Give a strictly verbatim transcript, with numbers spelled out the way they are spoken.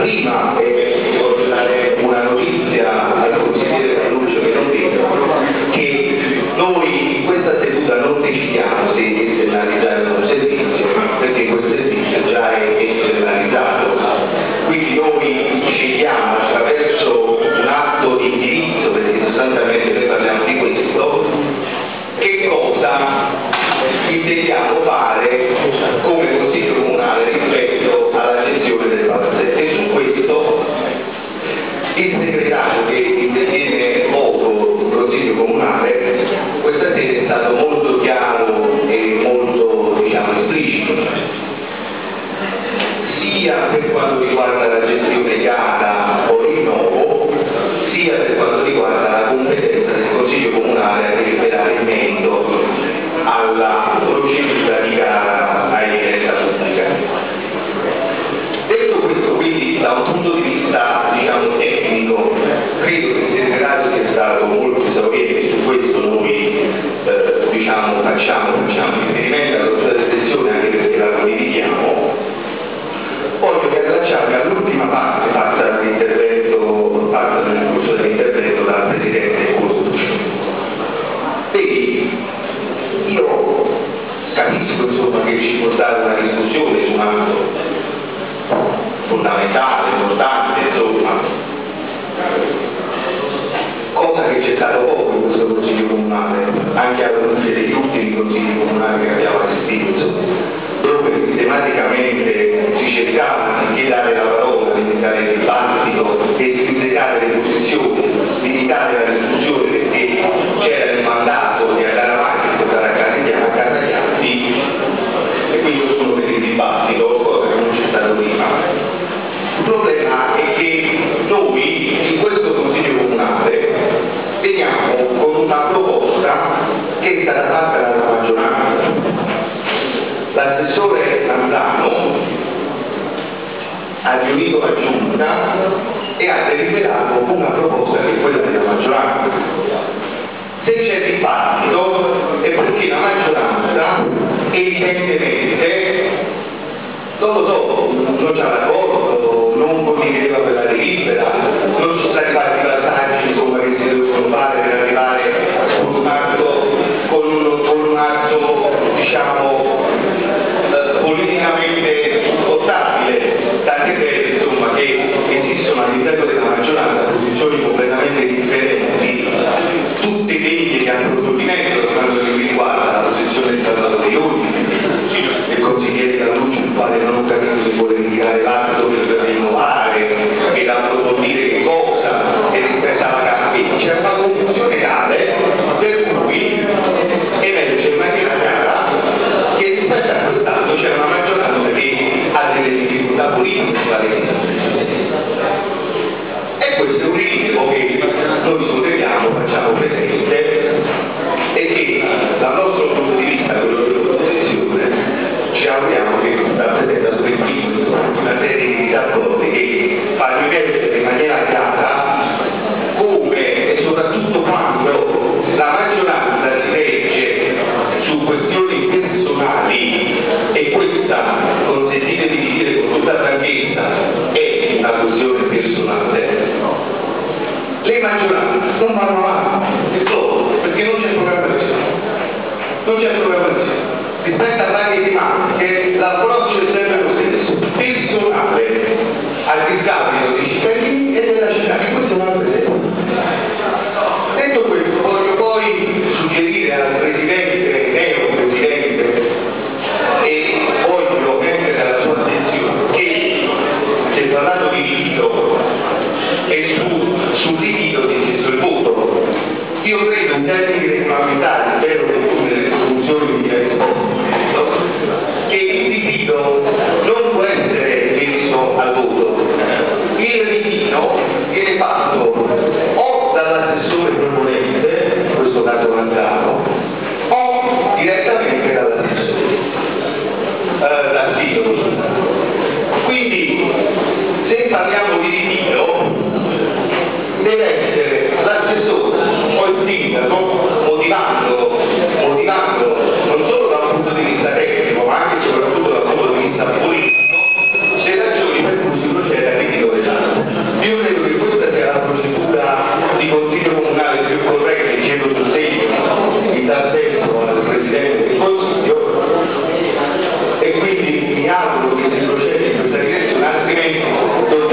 prima eh, voglio dare una notizia al consigliere Carluccio che non vedo, che noi in questa seduta non decidiamo se esternalizzare un servizio, perché questo servizio già è esternalizzato, quindi noi scegliamo attraverso un atto di indirizzo, perché sostanzialmente noi parliamo di questo, che cosa intendiamo fare come Consiglio Comunale rispetto alla gestione del palazzetto. E su questo il segretario che interviene poco il Consiglio Comunale questa sera è stato molto chiaro e molto, diciamo, esplicito, sia per quanto riguarda la gestione gara o rinnovo, sia per quanto riguarda la competenza del Consiglio Comunale a deliberare in merito alla procedura di gara a evidenza pubblica. Detto questo, quindi, da un punto di vista, diciamo, tecnico, credo che il segretario sia stato molto esauriente, su questo noi eh, diciamo, facciamo, facciamo riferimento alla nostra riflessione anche perché la condividiamo. Voglio riallacciarmi all'ultima parte fatta dall'intervento, fatta nel corso dell'intervento dal Presidente Costucci. Vedi, io capisco insomma che ci può stare una discussione su un atto fondamentale, importante, insomma, cosa che c'è stato poco in questo Consiglio Comunale, anche alla luce degli ultimi Consigli Comunali che abbiamo assistito, dove sistematicamente si cercava di dare la parola, di limitare il dibattito e di limitare le posizioni, limitare la discussione perché c'era il mandato di andare avanti e portare a casa gli atti, e quindi nessuno per il dibattito, cosa che non c'è stato prima. Il problema è che noi in questo Consiglio Comunale veniamo con una proposta che è stata fatta dalla maggioranza. L'assessore Landano ha riunito la Giunta e ha deliberato una proposta che è quella della maggioranza. Se c'è dibattito è perché la maggioranza evidentemente, non lo so, non c'ha d'accordo, non condivideva quella delibera, non ci sono stati fatti passaggi insomma, che si devono fare per arrivare con un atto, con un, con un atto diciamo eh, politicamente supportabile, tant'è vero insomma che esistono all'interno della maggioranza posizioni completamente differenti, tutte deglie che hanno approfondimento per quanto riguarda la posizione del Salvatore Ioni, del consigliere Carluccio, il quale non ho capito se vuole indicare l'atto per rinnovare e approfondire che cosa e rispetto alla gara. Quindi c'è una confusione tale per cui emerge in maniera chiara che rispetto a quest'atto c'è una maggioranza che ha delle difficoltà politiche sulla e questo è un rilievo che noi solleviamo, facciamo presente e che dal nostro punto di vista, quello dell'opposizione, ci auguriamo che rappresenta soprattutto una serie di disaccordi che fanno emergere in maniera chiara come e soprattutto quando la maggioranza si regge su questioni personali e questa, consentitemi di dire con tutta franchezza, è una questione personale, le maggioranze non vanno avanti, è solo perché non c'è programmazione, non c'è programmazione. Rispetto a varie tematiche l'approccio è sempre lo stesso, personale, al discapito dei cittadini e della città, e questo non è presente. Detto questo, voglio poi suggerire al Presidente, neo Presidente, e voglio mettere alla sua attenzione che si è parlato di rito e su, sul rito si è chiesto il voto. Io credo in termini regolamentari, spero che tu nelle funzioni mi hai risposto, che il rito non può essere messo al voto, e quindi mi auguro che si proceda in questa direzione, altrimenti